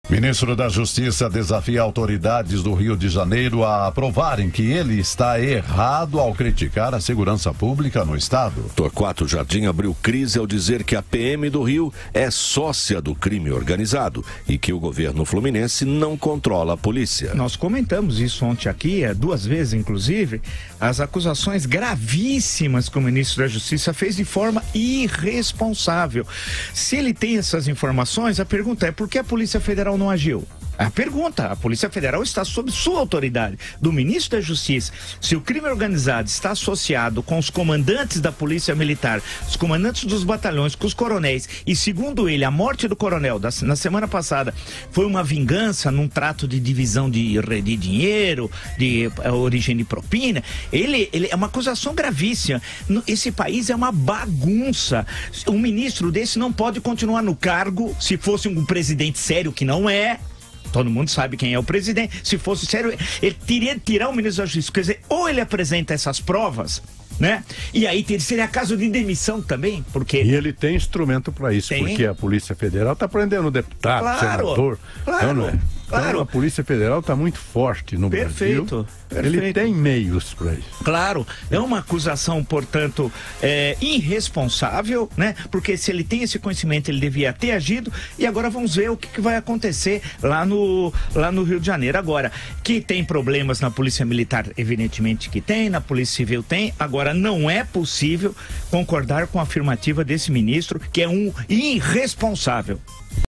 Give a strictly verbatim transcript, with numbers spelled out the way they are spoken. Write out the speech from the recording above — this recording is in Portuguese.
Ministro da Justiça desafia autoridades do Rio de Janeiro a provarem que ele está errado ao criticar a segurança pública no estado. Torquato Jardim abriu crise ao dizer que a P M do Rio é sócia do crime organizado e que o governo fluminense não controla a polícia. Nós comentamos isso ontem aqui, duas vezes inclusive, as acusações gravíssimas que o ministro da Justiça fez de forma irresponsável. Se ele tem essas informações, a pergunta é por que a Polícia Federal não agiu? A pergunta, a Polícia Federal está sob sua autoridade, do ministro da Justiça. Se o crime organizado está associado com os comandantes da Polícia Militar, os comandantes dos batalhões, com os coronéis, e segundo ele, a morte do coronel da, na semana passada foi uma vingança num trato de divisão de, de dinheiro, de a, origem de propina, ele, ele é uma acusação gravíssima. Esse país é uma bagunça. Um ministro desse não pode continuar no cargo, se fosse um presidente sério, que não é. Todo mundo sabe quem é o presidente. Se fosse sério, ele teria de tirar o ministro da Justiça. Quer dizer, ou ele apresenta essas provas, né? E aí seria caso de demissão também, porque... E ele tem instrumento para isso, tem? Porque a Polícia Federal está prendendo deputado, claro, senador. Claro, então, não é? Claro. Então, a Polícia Federal está muito forte no perfeito, Brasil. Perfeito. Ele tem meios para isso. Claro, é uma acusação, portanto, é, irresponsável, né? Porque se ele tem esse conhecimento, ele devia ter agido. E agora vamos ver o que, que vai acontecer lá no, lá no Rio de Janeiro. Agora, que tem problemas na Polícia Militar, evidentemente que tem, na Polícia Civil tem. Agora, não é possível concordar com a afirmativa desse ministro, que é um irresponsável.